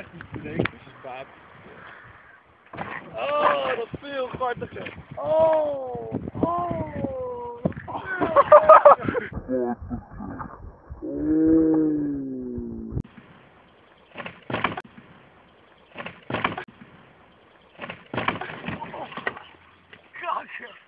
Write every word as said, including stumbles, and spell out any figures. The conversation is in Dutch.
echt een breekjespaap. Oh, dat is veel gortiger. Oh, oh. Gotcha.